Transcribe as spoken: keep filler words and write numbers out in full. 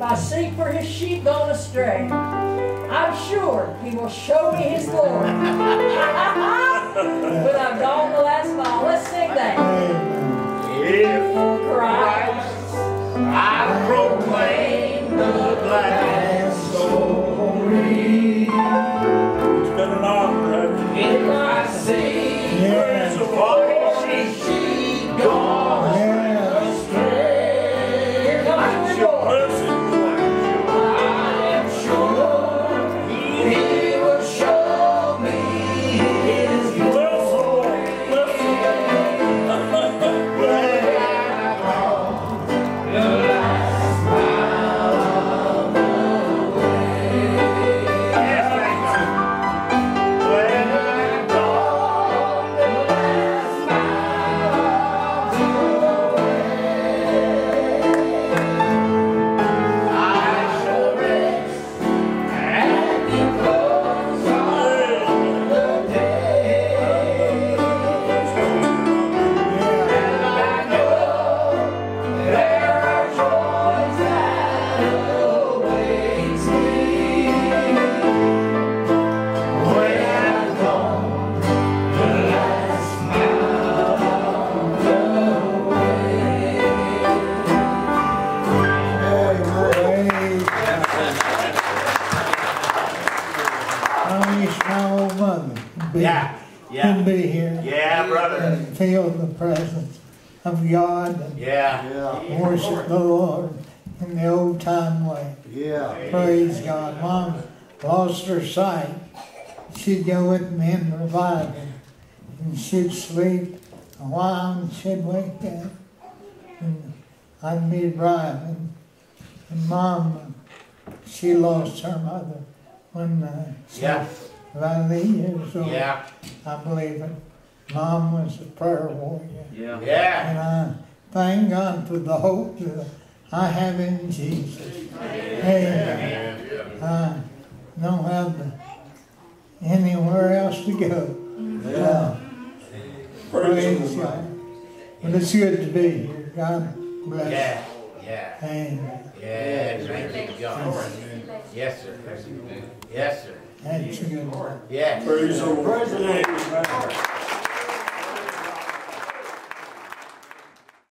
if I seek for his sheep gone astray. I'm sure he will show me his glory. When I've gone the last mile. Let's sing that. If Christ, I proclaim the glad story. It's been an honor. If I sing praise of all his sheep gone astray. Here comes the Lord. Yeah, yeah. To be here. Yeah, brother. And feel the presence of God. And yeah. yeah. Worship the Lord in the old time way. Yeah. Praise God. Mom lost her sight. She'd go with me in revival. And she'd sleep a while and she'd wake up. And I'd be driving. And Mom, she lost her mother when uh, she yeah. about eight years old. Yeah. I believe it. Mom was a prayer warrior. Yeah. Yeah. And I thank God for the hope that I have in Jesus. Amen. I don't have anywhere else to go. Uh, praise God. But it's good to be here. God bless. Yeah. Yeah. Amen. Yeah. Thank you, God. Yes, sir. Yes, sir. That's a good one. Yeah. Praise the Lord.